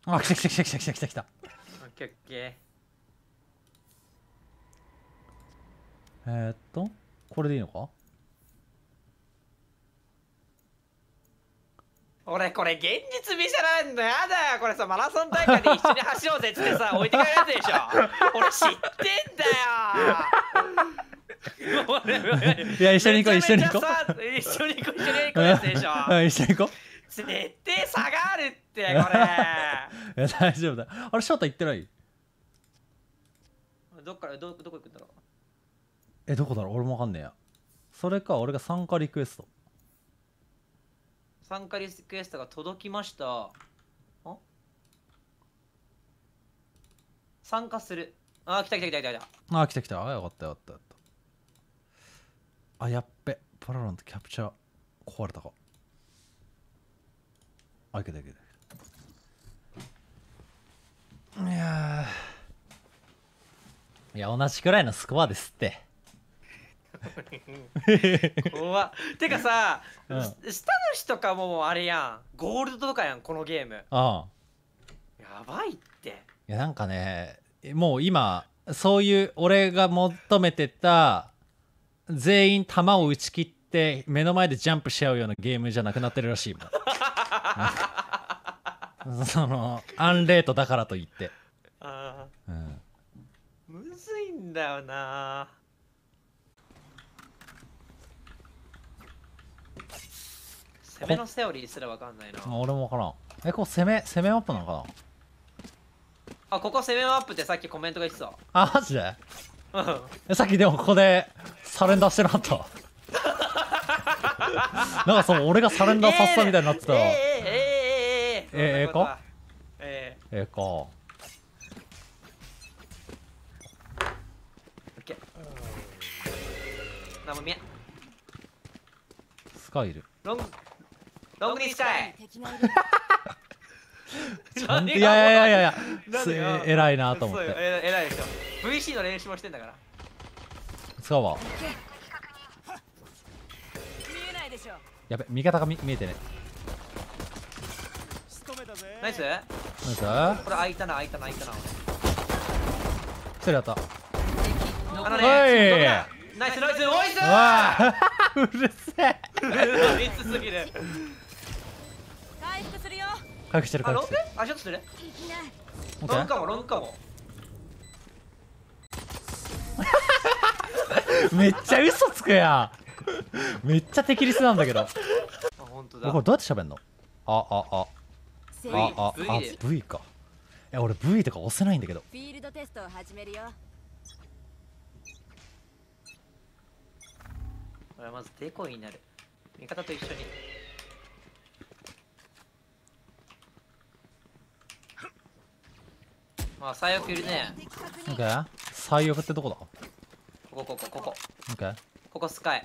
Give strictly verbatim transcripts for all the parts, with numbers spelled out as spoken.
あ、来た来た来た来た来た来た来た。 オッケーオッケー。 えー、っとこれでいいのか。 俺これ現実見せられんのやだよ。これさマラソン大会で一緒に走ろうぜっつってさ置いてかれるやつでしょ。俺知ってんだよ。 いや一緒に行こう一緒に行こう一緒に行こう一緒に行こうやつでしょ。 うん一緒に行こ絶対差があるってこれ。 う。いや大丈夫だ。あれ翔太行ってない？ どっからどどこ行くんだろう。 えどこだろう、俺もわかんねえや。それか俺が参加リクエスト。 参加リクエストが届きました。あ参加する。あ来た来た来た来た来た。 あ来た来た。あよかったよかったよかった。あやっべパラロンとキャプチャー壊れたか。あいけたいけた。いやいや同じくらいのスコアですって。 怖っ。てかさ、 うん、 スタヌシとかもあれやん、ゴールドとかやんこのゲーム。 ああやばいって。 いやなんかねもう今そういう俺が求めてた全員弾を打ち切って目の前でジャンプし合うようなゲームじゃなくなってるらしいもん。そのアンレートだからといってああ、うん、 むずいんだよな。攻めのセオリーすらわかんないな。 俺もわからん。えここ攻め攻めマップなのかな。 あここ攻めマップってさっきコメントが言ってた。 あマジで。 うんえさっきでもここでサレンダーしてなかった。なんかそう俺がサレンダーさせたみたいになってた。 えええええええええかええええか。 オッケー。何も見えん。 スカイルロングロングにスカイ。 いやいやいやいやいやなんでよえ偉いなと思っそうよて。 え偉いでしょ。 ブイシー の練習もしてんだから。 使うわ。やべ味方が見見えてね。 ナイス。 ナイス。 これ開いたな開いたな開いたな。 一人やった。 あのおいねナイスナイスおいすー。 わあうるせえ。 ナイスすぎる。 回復するよ。 回復してるあロング回復してる。 あちょっとする。 オッケーロングかもロングかも。 めっちゃ嘘つくやん。めっちゃ敵リスなんだけど。 あ本当だ。 これどうやって喋んの。ああああああ V あ V か。え俺 V とか押せないんだけど。 フィールドテストを始めるよ。 これはまずデコイになる。味方と一緒に。まあ最悪いるね。 オッケー。最悪ってどこだ。 ここここここオッケー。 ここスカイ。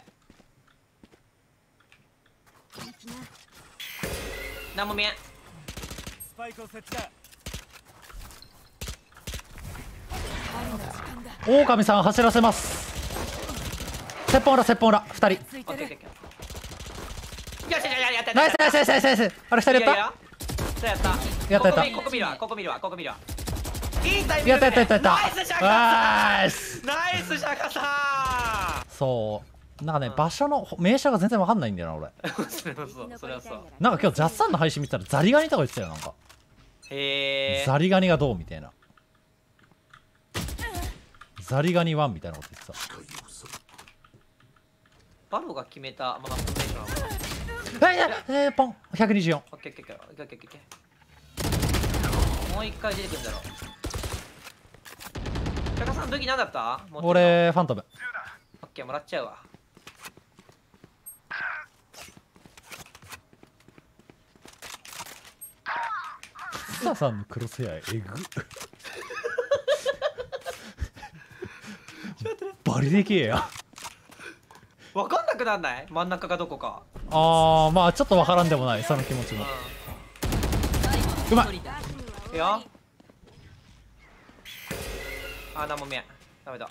なんも見えん。 スパイクを設置だ。 狼さん走らせます。セッポン裏セッポン裏ふたり。 オッケーオッケーオッケー。よしよしよしやったやった。 ナイスナイスナイスナイスナイス。あれふたりやった。 やったやったやったやったここ見るわここ見るわここ見るわ。いいタイミング。 やったやったやったやった。 ナイスシャカナイス。 ナイスシャカさん。 そうなんかね場所の名称が全然わかんないんだよな俺。 それはそうそれはそう。 なんか今日ジャッサンの配信見てたらザリガニとか言ってたよなんか。 へえ。 ザリガニがどうみたいな。ザリガニワンみたいなこと言ってた。 バロが決めたまあフォーメーションなのかな。 えいやえー、ポンひゃくにじゅうよん。 オッケーオッケーオッケーオッケーオッケー。もう一回出てくるんだろう。高さん武器何だった？持ってるの俺ファントム。 オッケーもらっちゃうわ。 スタさんのクロスヘアえぐバリでけえや。 わかんなくなんない？真ん中がどこか。 あーまあちょっとわからんでもないその気持ちも。うまい。 いいよ。あ、なんも見えん。ダメだ。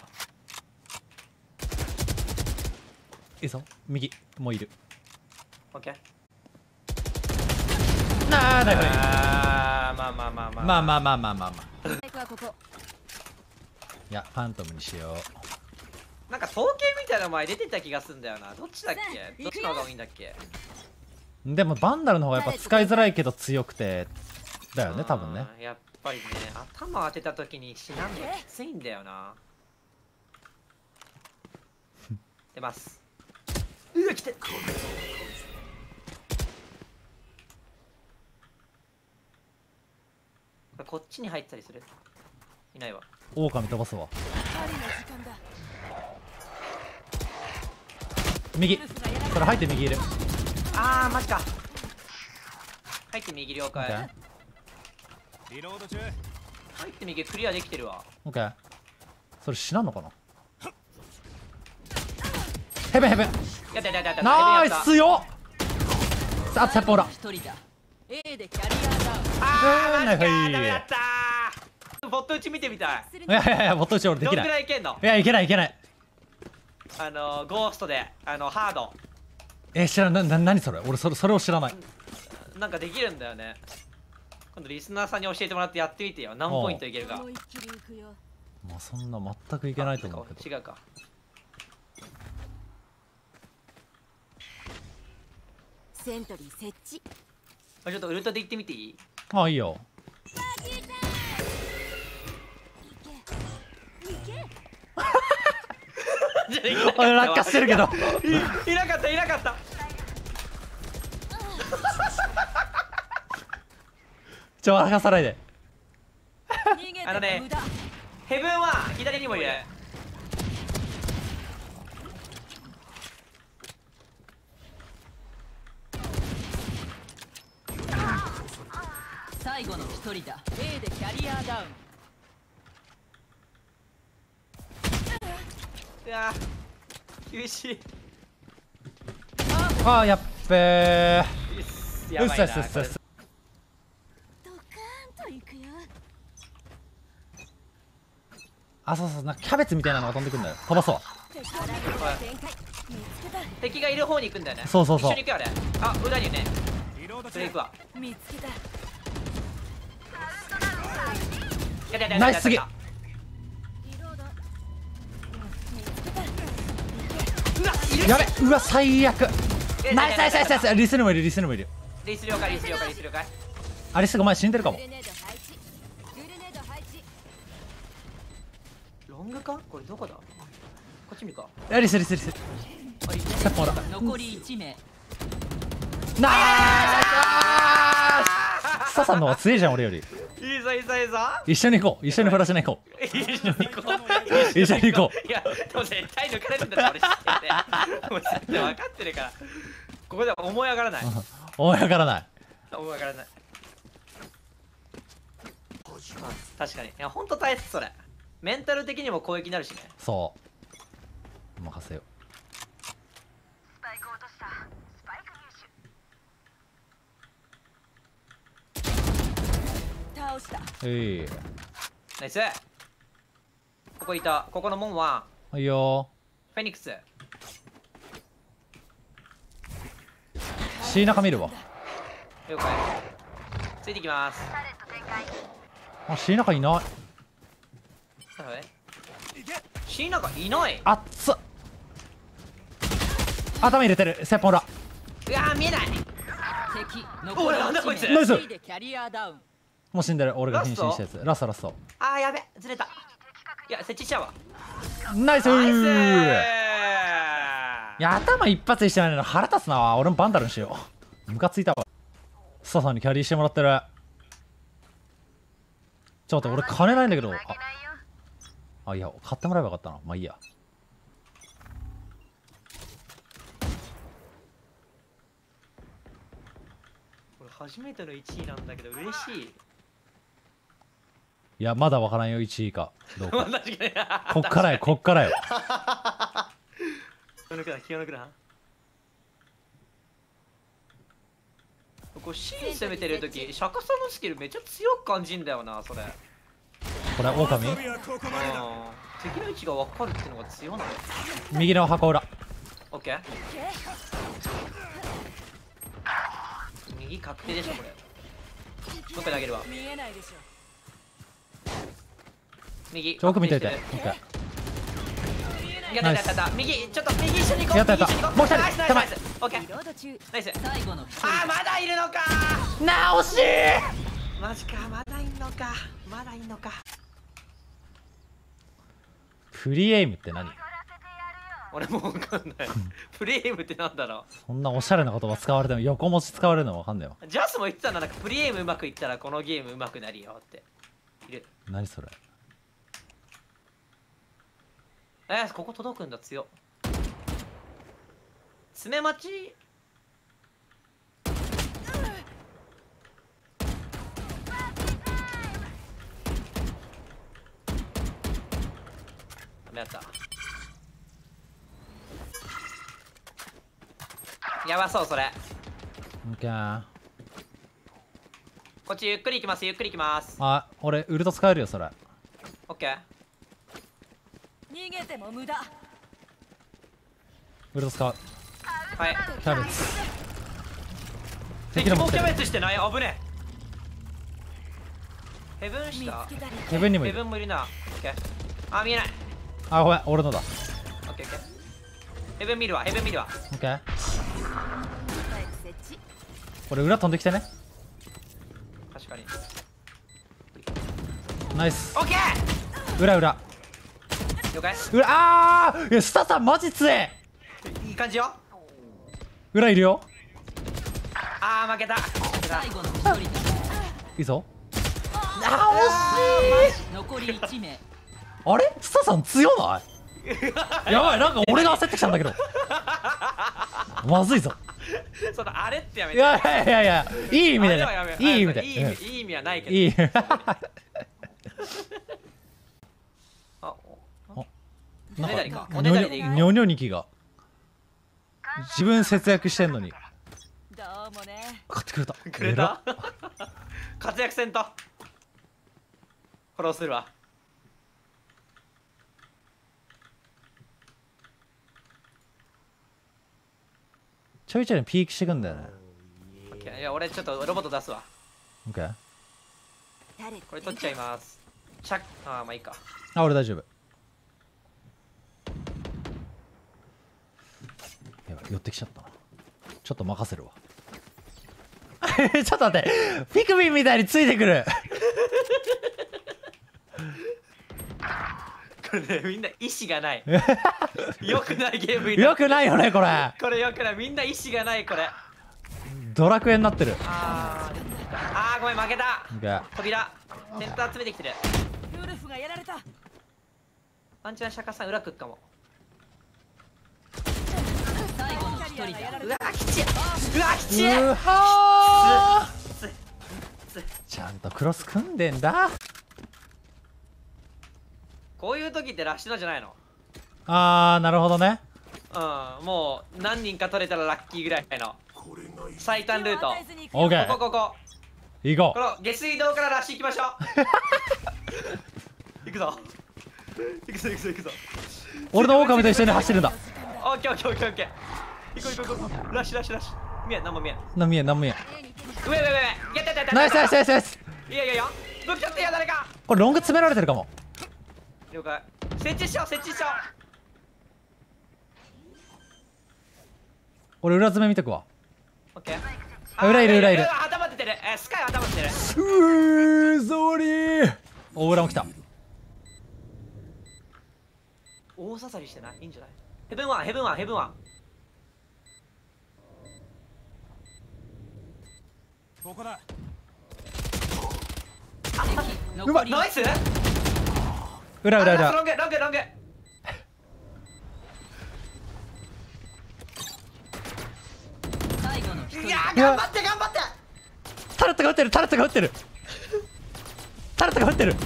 いいぞ右もういる。 オッケー。 なあだからあーまあまあまあままあまあまあまあまあまあまあ。 スパイクはここ。 いやファントムにしよなんか統計みたいなの前出てた気がすんだよな。どっちだっけ？どっちの方がいいんだっけ？ う。でもバンダルの方がやっぱ使いづらいけど強くてだよね多分ね。 あーやっぱりね、頭当てた時に死なんのきついんだよな。出ます。うわ来て。こっちに入ったりする？いないわ。 狼飛ばすわ。 狩りの時間だ。 右それ入って右いる。 あーマジか。入って右了解。 OK リロード中。 入って右クリアできてるわ。 OK それ死なんのかな。ヘベンヘベンやったやったやったやったナイやったスよ。あセッポーだ。 一人だ。A でキャリアダウン。 あーマジかはいダメだったー。ボット打ち見てみたい。 するいやいやいやボット打ち俺でどんぐきない。 らいいけんの？ いやいけないいけない。 あのー、ゴーストであのハードえ知らないな何それ俺それそれを知らない。 なんかできるんだよね。今度リスナーさんに教えてもらってやってみてよ。何ポイントいけるか。 思いっきり行くよ。 まあそんな全くいけないと思うけど。 違うか。 セントリー設置。 あちょっとウルトで行ってみていい？ あいいよ。俺落下してるけどいいなかったいなかったちょ落下さないで。 逃げてあのね無駄。 ヘブンは左にもいる。 最後の一人だ。A でキャリアダウン。 いやー厳しい。 あーやっべー。 うっすうっやばいなすっすっすっす。 ドカーンと行くよ。 あそうそうなんかキャベツみたいなのが飛んでくるんだよ。飛ばそう。 敵を見て展開。見つけた。 敵がいる方に行くんだよね。 そうそうそう一緒に行くよね。あ裏にいるね。 リロード中それ行くわ。 見つけた。 やったやったやったナイスすぎやっリロード。見つけた。 たうわいるやべうわ最悪。 えナイスナイスナイスナイス。リスにもいるリスにもいる。 リス了解リス了解リス了解。 アリスが前死んでるかもグ。レネード配置。グレネード配置。 ロングかこれどこだ？こっち見るか。 いやリスリスリス。 あいるセッポーだ。 残りいち名。 ナイス。サさんの方が強いじゃん俺より。 いいぞいいぞいいぞ。 一緒に行こう一緒にフラッシュに行こう。 一緒に行こう。 一緒に行こいや、でも絶対抜かれるんだって俺知ってて。もう絶対分かってるから。ここでは思い上がらない。 思い上がらない。 思い上がらない。あ確かに。いや、ほんと大切それ。メンタル的にも攻撃になるしね。 そう任せよ倒した。 う。いいナイス。ここいた。ここの門は、 いいよ。 フェニックス。 シーナカ見るわ。 了解。ついてきます。 あシーナカいない。 はい。シーナがいない。 あっつっ。頭入れてるセッポンだ。 うわー見えない。 敵おいなんだこいつナイス。 B でキャリアダウン。 もう死んでる俺が変身したやつ。ラストラスト。 あーやべずれた。いや設置しちゃうわ。 ナイスナイスー。 ー。 いや頭一発にしてないの腹立つな。俺もバンダルにしよう。ムカついたわ。スタさんにキャリーしてもらってる。ちょっと待って俺金ないんだけど。ああいや買ってもらえばよかったな。まあいいや。 これ初めてのいちいなんだけど嬉しい。 いやまだわからんよいちいかどうか。 確かに。 こっからよこっからよ。 気を抜くな気を抜くな。こう C 攻めてるとき釈迦さんのスキルめっちゃ強く感じんだよなそれ。 これ狼遊びはここまでだ。 うん敵の位置が分かるっていうのが強いな。 右の箱裏。 オッケー。右確定でしょこれ。 もう一回投げるわ。 見えないでしょ。 右。 ちょ奥見といて。 確認してる OK。 やったやったやった。右、ちょっと右一緒に行こう。 やったやった右一緒に行こうもう一人ナイスナイス手前ナイス。オッケー。 リロード中。 ナイス。 最後の一人あー、まだいるのかな惜しい。 マジか、まだいんのか。まだいんのか。 フリーエイムって何？ 俺もうわかんない。プレイエムってなんだろそんなおしゃれな言葉使われても横文字使われるのわかんないわ。 う。ジャスも言ってたな、なんかプレイエムうまくいったらこのゲームうまくなるよって。いる。 何それ？ えー、ここ届くんだ、強っ。爪待ち。ダメやった。やばそう、それ。 オッケー。 こっちゆっくり行きます、ゆっくり行きます。 あ、俺ウルト使えるよそれ。 オッケー。 逃げても無駄。 ウルト使う。 はい。 キャベツ。 敵もキャ敵の持ってる。 ベツしてない、危ねえ。ヘブン見したつけたり。 ヘブンにもいヘブる。 ンもいるな。オッケー。あ、見えない。 あ、ごめん俺のだ。 オッケーオッケー。ヘブン見るわ、ヘブン見るわ。 オッケー。 スパイク設置。 これ裏飛んできてね。 確かに。 ナイス。 オッケ裏裏。 ー了解。 裏あーいやスタさんマジ強え。 いい感じよ。 裏いるよ。 あー、負けた。負けた最後の一人だ。 いいぞ。 残り一名。 あれスタさん強ないやばいなんか俺が焦ってきたんだけどまずいぞ。 そのあれってやめいて。 やいやいやいやいい意味でねあれはやめよういい意味でいい意うん味いい意味はないけど。 いいあ、おなんねだりかかおねだりでいいニョニョニキが自分節約してんのにどうもね。 買ってくれた。 くれた活躍せんと。フォローするわ。 ちょいちょいピークしてくんだよね。 オッケー。いや、俺ちょっとロボット出すわ。 オッケー。 誰これ取っちゃいます。チャッあー、まあいいか。 あ俺大丈夫。やばい寄ってきちゃったな。ちょっと任せるわちょっと待ってピクミンみたいについてくるこれね、みんな意志がない。よくないゲームになよくないよねこれ。 これよくない。みんな意志がない、これ。 ドラクエになってる。 あー、あー、ごめん、負けた。 オッケー。 扉。センター詰めてきてる。 ウルフがやられた。 ワンチャン釈迦さん裏食っかも。 最後の一人だ。 うわー、きちい。うわー、きちい。 うはついついーちゃんとクロス組んでんだ。 こういう時ってラッシュのじゃないの？ あーなるほどね。 うん、もう何人か取れたらラッキーぐらいの最短ルート。 オッケーここここ行ここの下水道からラッシュ行きましょう。行くぞ行くぞ行くぞ行くぞ。 う。俺の狼と一緒に走るんだ。 オッケーオッケーオッケーオッケー。行こう行こう行こう。ラッシュラッシュラッシュ。見えん、何も見えん。 なんも見えんなんも見えん。 上上上上。やったやったやった。 ナイスナイスナイスナイス。 いやいやいや。ぶっちゃってや誰か。 これロング詰められてるかも。 了解。設置しよう設置しよ俺裏詰め見とくわ。 う。オッケー。 あ裏いる裏いるあ頭出てる。えー、スカイ頭出てる。 うーソーリー。お裏も来た。 大刺さりしてない？いいんじゃない？ヘブンワンヘブンワンヘブンワン。 ここだ。 うまいナイス。 裏裏裏。 あロングロングロング。 最後の一人いやだ。 ー頑張って頑張って。 タレットが撃ってるタレットが撃ってるタレットが撃ってる。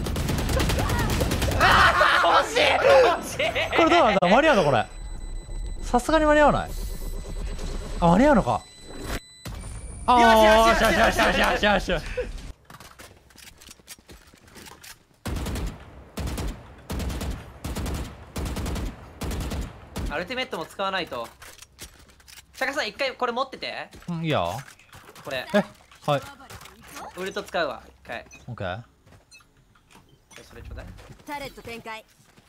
ああ惜しい。 惜しい。 これどうなんだ間に合うのこれ。さすがに間に合わない。あ間に合うのか。あよしよしよしよしよしよしよしよし。 アルティメットも使わないと。坂さん一回これ持ってて。 うんいいよ。 これえはい。 ウルト使うわ一回。 オッケー。 それちょうだい。 タレット展開。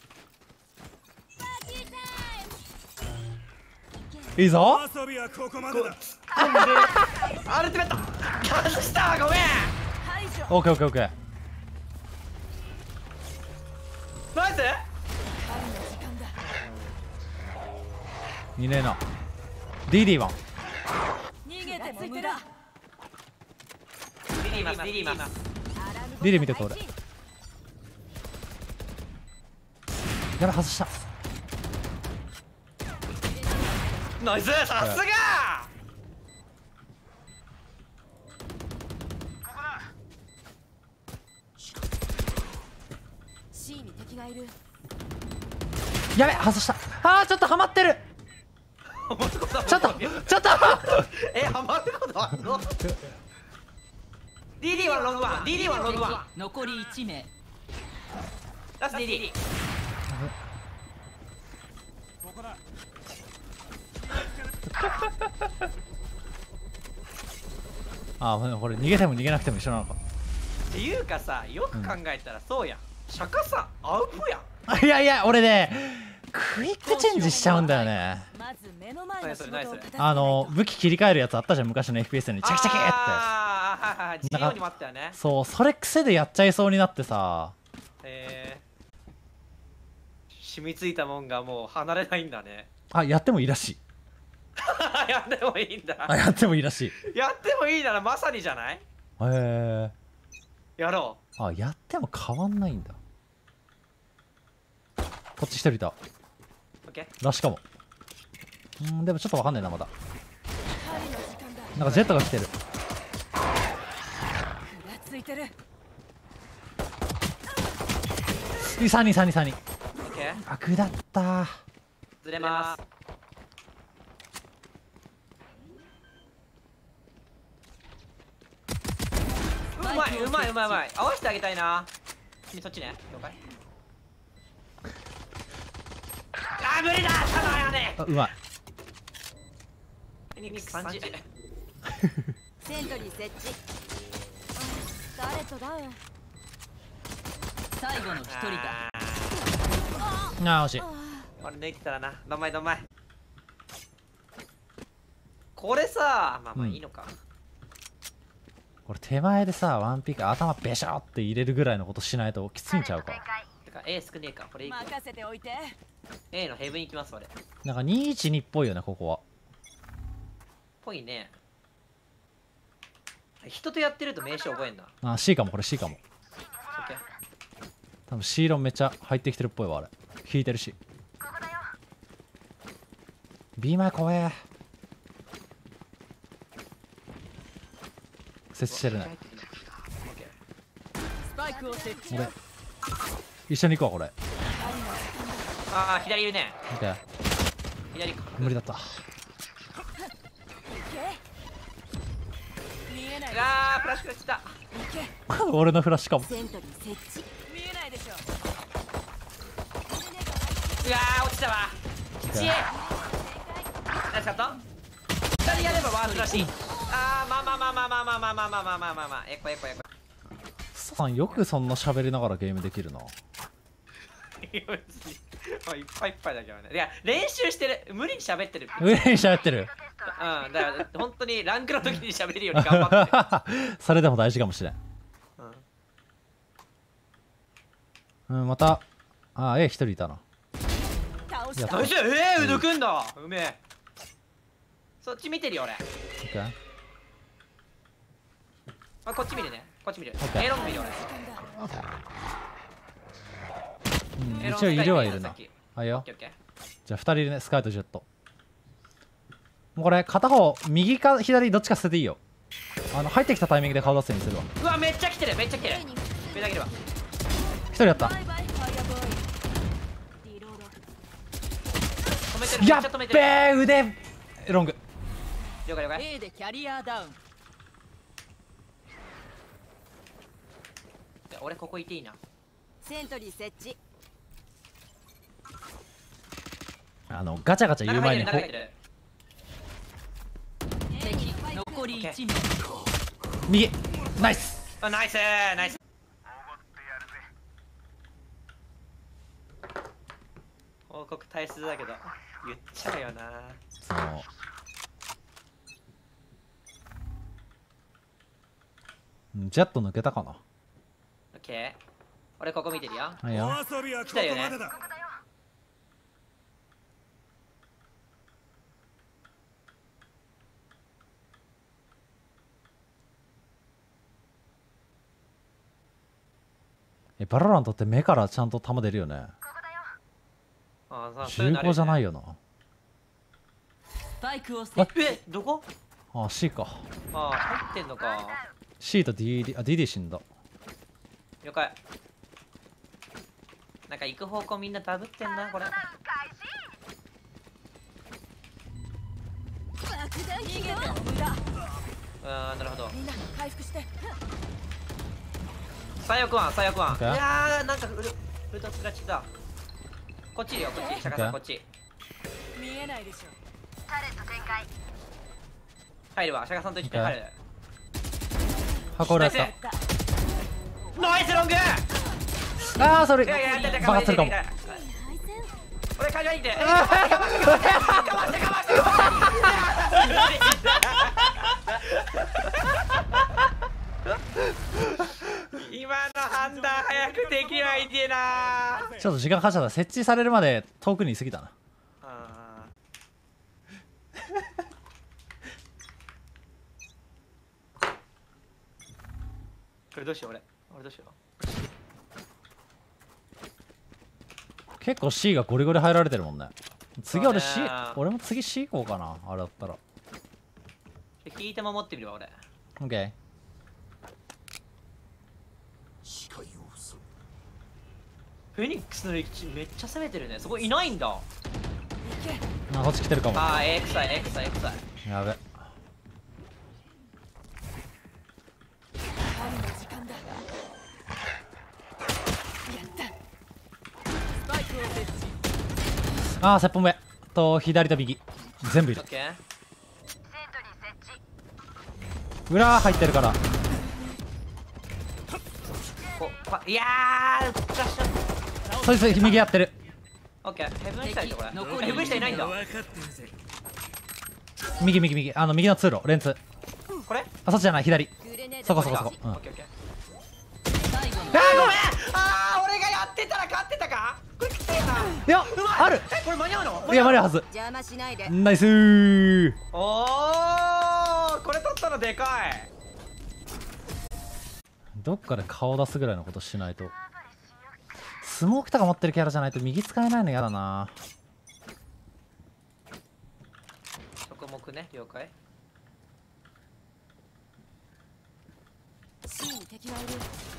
いいぞ。 遊びはここまでだ。 アルティメット外したわ、ごめん。 オッケーオッケーオッケー。 ナイス。 にねんな ディーディー ワン。 逃げても無駄。 リリーますリリーます。 リリー見てこれ。やばい、外した。 ナイス、さすが。 C に敵がいる。 やべ、外した。あー、ちょっとハマってる。ちょっとちょっとえ、ハマることあるの？ ディーディー はログワン、ディーディー はログワン。 残りいち名。 ラスト ディーディー。 ここだ。 あー、これ逃げても逃げなくても一緒なのか。 っていうかさ、よく考えたらそうやん。釈迦さんアウプやん。 あ、いやいや、俺ねクイックチェンジしちゃうんだよね。 まず目の前の仕事を片付けないと。 あの武器切り替えるやつあったじゃん、昔の エフピーエス にチャキチャキって。 ああ、はいはい、自由にもあったよね。 そう、それ癖でやっちゃいそうになってさ。 えー、染みついたもんがもう離れないんだね。 あ、やってもいいらしい。 やってもいいんだ。 あ、やってもいいらしい。 やってもいいならまさにじゃない？ へえ。 やろあ、やっても変わんないんだ。こっち一人いた。 う。オッケー。 ラッシュかも。うん、でもちょっとわかんないな、まだ。 針の時間だ。 なんかジェットが来てる。 ふらついてる。 さんにんさんにんさんにん。 オッケー。 あ、下ったー。 ずれます。うまいうまいうまいうまい。合わせてあげたいな。君そっちね。了解。あー、無理だ。ただやね。 あ、うまい。 フェニックスさんじゅう。 セントリー設置。あ、タレットダウン。 最後の一人だ。 ああー、惜しい。 ー、これ抜いてたらな。どんまいどんまい。これさ、まあまあいいのか。 これ手前でさ、ワンピック頭ベシャーって入れるぐらいのことしないときついんちゃうか。 てか A 少ねえか。これいくわ。 任せておいて。 A のヘブン行きます俺。 なんかにいちにっぽいよね、ここは。 ぽいね。人とやってると名刺覚えんな。 あ、C かも、これ C かも。 オッケー。 多分 C 論めっちゃ入ってきてるっぽいわ、あれ。引いてるし。B 前怖え。設置してるね。 オッケー。 スパイクを設置。 俺一緒に行くわ、これ。 ああ、左いるね。 オッケー。 左か。 無理だった。 見えない。 うわー、フラッシュが来た。 俺のフラッシュかも。 セントリー設置。見えないでしょ。 うわー、落ちたわ。いちエー。ナイスカット。ふたりやればワンフラッシュ。あー、まあまあまあまあまあまあまあまあまあまあまあまあまあ。エコエコエコ。 さん、よくそんな喋りながらゲームできるな。 いっぱいいっぱいだけどね。いや、練習してる。無理に喋ってる。 上に喋ってる。 うん、だから本当にランクの時に喋るように頑張ってる。 それでも大事かもしれん。うん、また。あ、A 一人いたな。 倒しやったナイス。えー、抜くんだ。うめえ。そっち見てるよ俺。 オッケー。 あ、こっち見るね。こっち見る。 オッケー A ロング見る俺。 うん、 A ロン一応いるはいるなさっき。 はいよオッ。ケーオッケー。 じゃあふたりいるね、スカイとジェット。もうこれ片方右か左どっちか捨てていいよ。あの入ってきたタイミングで顔出すようにするわ。 うわ、めっちゃ来てる。めっちゃ来てる。上だけるわ。 一人やった。 バイバイファイアボーイ。リロード。 止めてる。めっちやっゃ止めてべる。 ー、腕ロング。 了解了解。 A でキャリアダウン。 俺ここいていいな。 セントリー設置。 あのガチャガチャ言う前に中入ってる。 敵残りいち名。 右ナイス。 あ、ナイスナイス。報告大切だけど言っちゃうよな。 そううんジェット抜けたかな。 オッケー、俺ここ見てるよ。 はいよ。 お遊びはここまでだ。 えバロラントって目からちゃんと弾出るよね。 ああ、そういうじゅうごのあるよねじゃないよな。 スパイクを設置。 え、どこ？ あ C か。 ああ、入ってんのか。 C と ディーディー あ ディーディー 死んだ。 了解。なんか行く方向みんなダブってんなこれ。 爆弾逃げた。 ああ、なるほど。 みんな回復して。 最悪ワン、最悪ワン。い OK やー、なんかフルフルトスラッチだ。こっちいるよ、こっち。シャカさん、 OK こっち。 見えないでしょ。 入るわ、シャカさんと一緒に入る。 箱裏やっナイた。 ナイスロング。 ああそれいやいや、やってた、 爆発するかも。 俺、会場にいて。かまして、かまして、かまして、かまして、かまして。今の判断早くできないでな。 ちょっと時間かかっちゃった。設置されるまで遠くにいすぎたな。 あーこれどうしよう俺。俺どうしよう。 結構 C がゴリゴリ入られてるもんね。次俺 C そうね俺も次 C 行こうかな。あれだったら聞いて守ってみるわ俺。 OK。 フェニックスの歴史めっちゃ攻めてるね。そこいないんだ。 あこっち来てるかも。 ああ、エクサイエクサイエクサイ。 やべ。 春の時間だ。やった。 スパイクを設置。 ああ、せっぽん目と左と右全部いるオッ。ケー。 裏入ってるから。 こパいやー、フラッシュ。 そいつ右やってる。 オッケー。ヘブン下いるこれ。 残りヘブン下いないんだ。 分かってるぜ。 右右右あの右の通路レンツ。 これ？ あそっちじゃない左。 グレネードそこそこそこ。うんオッケーオッケー。 最後のあーごめん。あー俺がやってたら勝ってたか？これきついな。 いやある。 えこれ間に合うの？ いや間に合うはず。 邪魔しないで。 ナイスー。 おーこれ取ったのでかい。 どっかで顔出すぐらいのことしないと。スモークとか持ってるキャラじゃないと右使えないのやだな。 食目ね、了解。 C に敵がいる。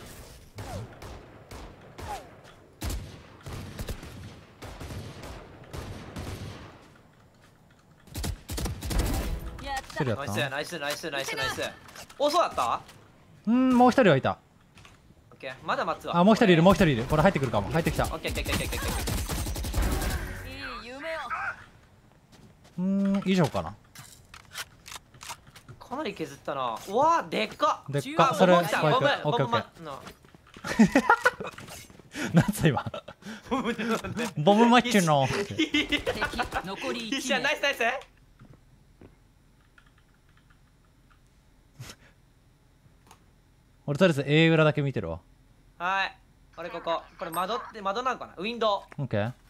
やっ一人やナイったスナイスナイスナイスナイス。おそうだった？ うんもう一人はいた。 オッケーまだ待つわ。 あもう一人いるもうう。 一人いる。これ入ってくるかも。入ってきた。 オッケーオッケーオッケーオッケーオッケー。 いい夢を。 うーん以上かな。 かなり削ったな。うわーでっか。 でっかそれあボブ来たスパイクボブオッケーオッケーボブまのなんつ今ボブなんでボムマッチの敵残り一 1名。 緒ナイスナイス。 俺とりあえず A 裏だけ見てるわ。 はい俺こここれ窓って窓なのかな。ウィンドウ。 オッケー。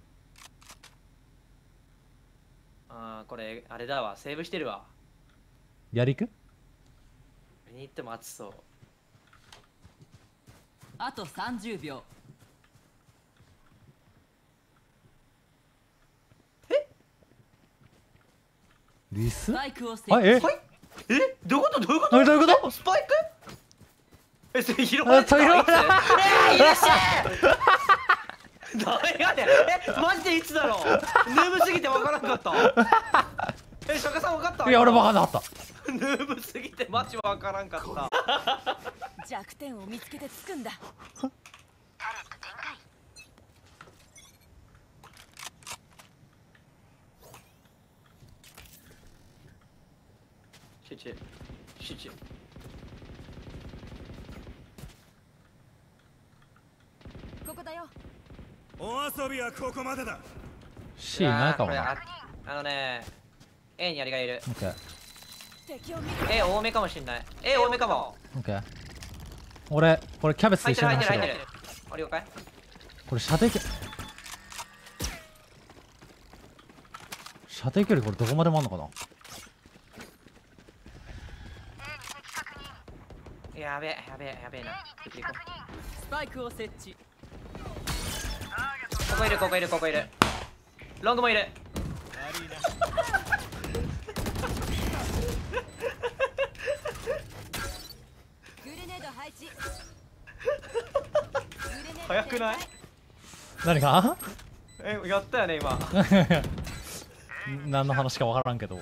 あーこれあれだわセーブしてるわ。 やりく上に行っても熱そう。 あとさんじゅうびょう。 リススパイクを設置。 あえはいえどういうことどういうことあどういうことスパイクえそれ拾わあれた拾われたえー、いらっしゃい誰がねえマジでいつだろう。ヌーブすぎてわからんかったえ釈迦さんわかったいや俺バカだった。 ヌーブすぎてマジわからんかった弱点を見つけてつくんだ。 集中集中お遊びはここまでだ。 C ないかもな。 ああのね A にありがいる。 OK。 敵を見る A 多めかもしんない。 A 多めかも。 OK。俺、これキャベツと入って一緒に走るわ。 る入ってる入ってる。あ了解。 これ射程距射程距離これどこまでもあんのかな。 やべえやべえやべえな。行こう行こスパイクを設置。 うここいるここいるここいる。ロングもいる。 グレネード配置。 早くない？ 何かえやったよね今。 何の話か分からんけど。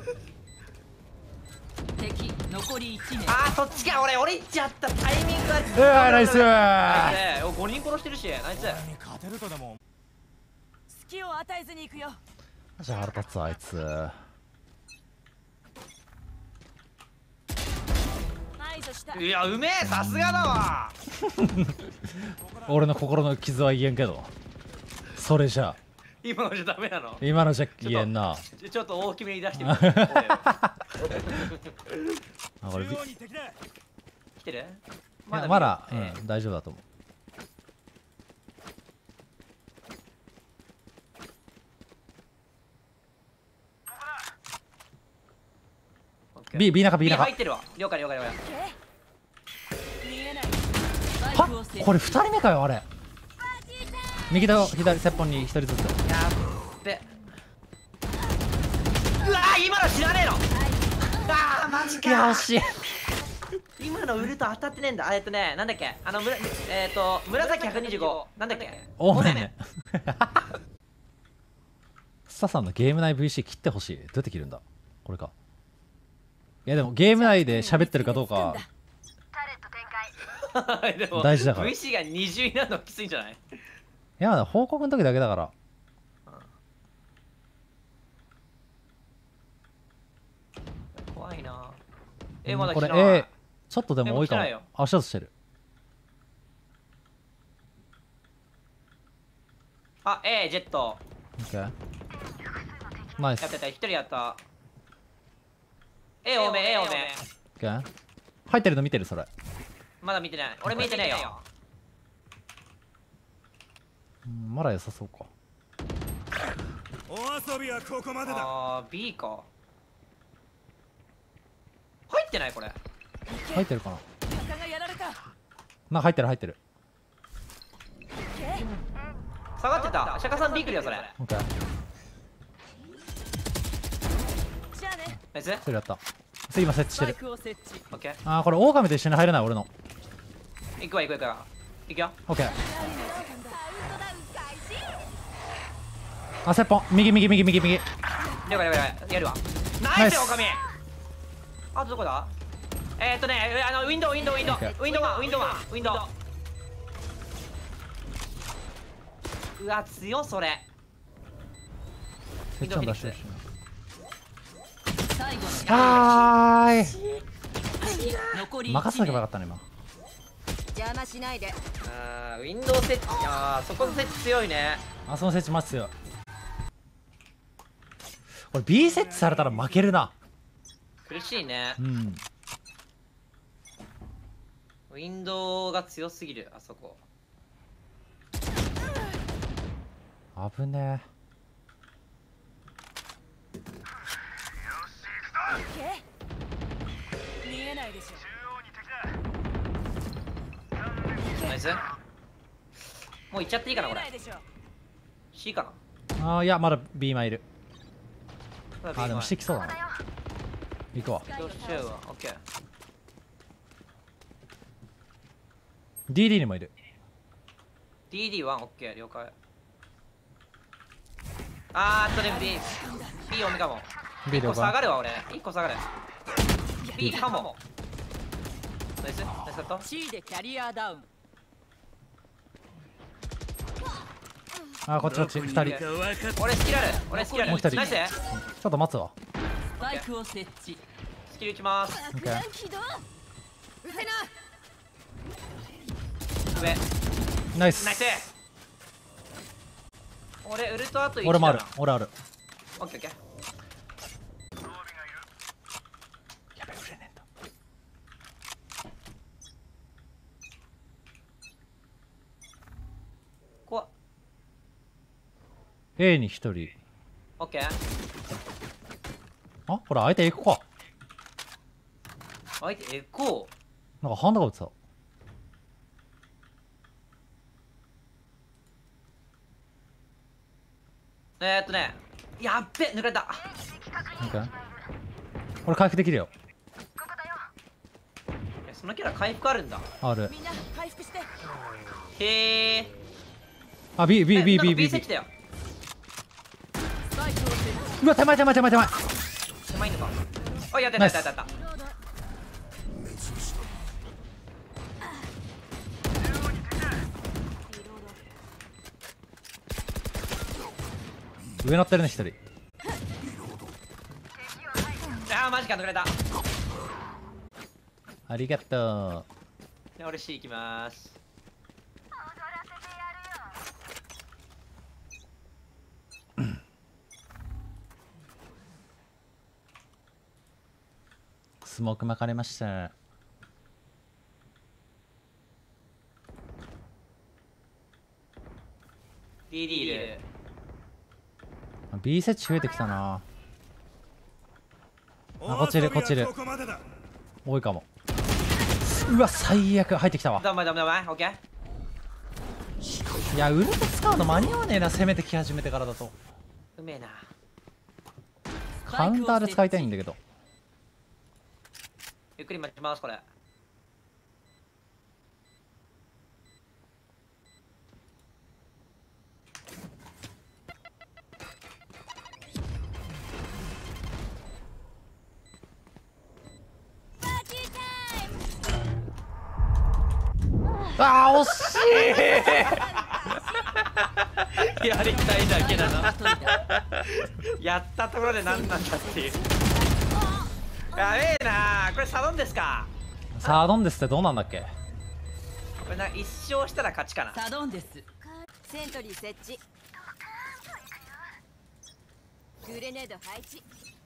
敵残りいち名。 あーそっちか。俺俺行っちゃったタイミングが。 うわーナイスー。 おごにん殺してるしナイス。 勝てるとでも。 隙を与えずに行くよ。 じゃあ腹立つわあいつ。 排除した。 いやうめえさすがだわ。 俺の心の傷は言えんけど。それじゃ今のじゃダメなの。 今のじゃ言えんな。 ちょちょっと大きめに出してみて。 あこれビ中央に敵だ。 来てる？ いやまだ、うえん、大丈夫だと思う。B、B 中、B 中。 入ってるわ。了解了解了解。 見えない。 スパイクを設置。 はこれふたりめかよ、あれ。右と左、接本にひとりずつ。 やっべ。うわー今の知らねえの。あーマジいや、 か。 惜しい。 今のウルト当たってねえんだ。あえっとねなんだっけあのむらえっと紫ひゃくにじゅうごなんだっけ。 おめね。スタさんのゲーム内 ブイシー 切ってほしい。どうやって切るんだこれか。いやでもゲーム内で喋ってるかどうかはでも大事だから。 ブイシー が二重になるのきついんじゃない？ いや報告の時だけだから。 怖いな。えまだこれ来てない。 A ちょっとでも多いかもでも来てないよ。 あ、ショートしてる。 あ A ジェット OK ナイスやってた。一人やった。A 多め A 多め。 OK 入ってるの見てるそれ。 まだ見てない。俺見てないよ。 うんまだ良さそうか。 お遊びはここまでだ。 あー B か。入ってないこれ。 入ってるかな。 中がやられた。 なんか入ってる入ってる。 下がってた。釈迦さん B 来るよそれ。 OK じゃあね。 ナイス。 それやった。次今設置しスパイてる。 クを設置。 オッケー。 あーこれ狼と一緒に入れない俺の。 行くわ行くわ行くわ。行くよ。 OK カウントダウン開始。 あ、接本右右右右右。 了解了解了解。やるわ。ナイスオカミ。あとどこだ？えーっとねあのウィンドウウィンドウウィンドウ OK ウィンドワンウィンドワンウィンドウ。うわ強っそれ。 接本出してるし。 最後のはーい。 残りいち名。 任せとけばよかったね今。 邪魔しないで。 あーウィンドウ設置。あーそこの設置強いね。 あその設置待つよ。これ B 設置されたら負けるな。 苦しいねう。ん。 ウィンドウが強すぎるあそこ。 危ね見えないでしょ。 ナイス。もう行っちゃっていいかなこれ。 見えないでしょ。 C かえ。あーいやまだ B マイル。 な。 あーでもしてきそうだな。行くわ。 どうしようわ。オッケー。 ディーディー にもいる。 ディーディーワン オッケー了解。あーっとね B B 多めかも。 B いっこ下了解。 がるわ俺。いっこ下がる。B かも。ナイスナイスカット。 C でキャリアダウン。 あーこっちこっちふたり。ちょ俺スキルある。俺スキルある。 もう一人ナイス。 っと待つわ。 スパイクを設置。 スキル打ちます。 爆弾起動。うせな。 上。 ナイス。 ナイス。 俺ウルトあといち俺もあるだな。 俺ある。 オッケーオッケー。 やべ、売れねえんだ。 怖っ。 A に一人。 オッケー。 あ、これ相手行くか。 相手エコなんかハンドが打ってた。 ー。えーっとね、やっべ、抜かれた。 オッケー。俺回復できるよ。 えそのキャラ回復あるんだ。 ある。 みんな回復して。 へえ。 あ、B、B、B、 なんか B、B、 席来たよ。 スパイクを設置。 うわ、手前手前手前手前。 狭いのか。あ、やったやったやったやった。 上乗ってるね、一人。 あー、マジか、抜かれた。 ありがとで俺 C 行きまーす。 う。スモーク巻かれました。 ディーディー いる。 B 設置増えてきたな。あ、こっちいるこっちいる。 ここまでだ。 多いかも。うわ、最悪。入ってきたわ。 ダメダメダメ、オッケー。 いや、ウルト使うの間に合わねえな、攻めてき始めてからだと。 うめえな。 カウンターで使いたいんだけど。 ゆっくり待ちます、これ。 あー、惜しい。 やりたいだけだな。 一人だ。 やったところで何なんだっていう。やべえなー。これサドンですか。 サドンですってどうなんだっけ。 これな、一勝したら勝ちかな。 サドンです。 セントリー設置。グレネード配置。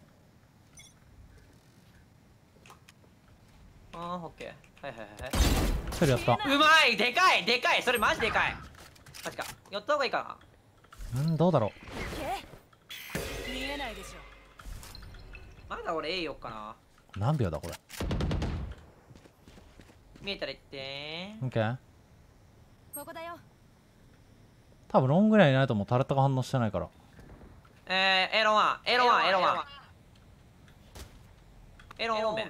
あー、オッケー。はいはいはい一人やった。 はい。うまい、でかいでかい、それマジでかい。マジか、寄った方がいいかうんどうだろけ見えないでしょ。 な。まだ俺 A よっかな。 う。何秒だこれ。 見えたら言ってオッケー。 ここだよ。 多分ロンぐらいいないともうタレットが反応してないから。 ー。えー、エロワン、エロワン、エロワン。エロン多め。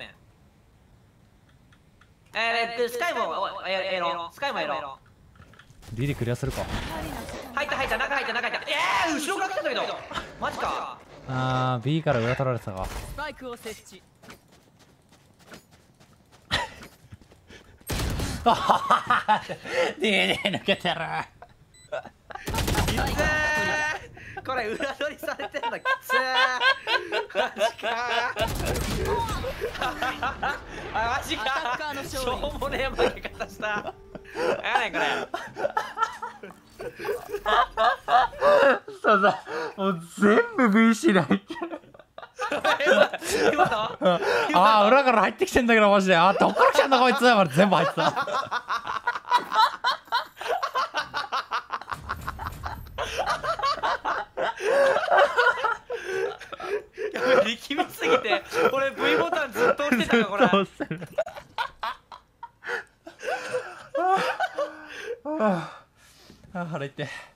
えー、スカイもエエロ、スカイもエロ。 リリクリアするか。 入った入った、中入った中入った。えー、後ろから来たんだけど。マジか。 あー B から裏取られてたか。 スパイクを設置。 ディーディー抜けてる。 きつー。これ裏取りされてんだ、きつー。マジかー。あ、マジアタッカかー。 ーの勝利しょうもねえ負け方した。やねんこれ。 そうだ、もう全部 ブイシー で入ってる。 今のああ、裏から入ってきてんだけどマジで。あーどっから来たんだこいつ。まで全部入ってた。 やべ、力みすぎて俺 V ボタンずっと押してたかこれ。 どうする。ああ、腹いって。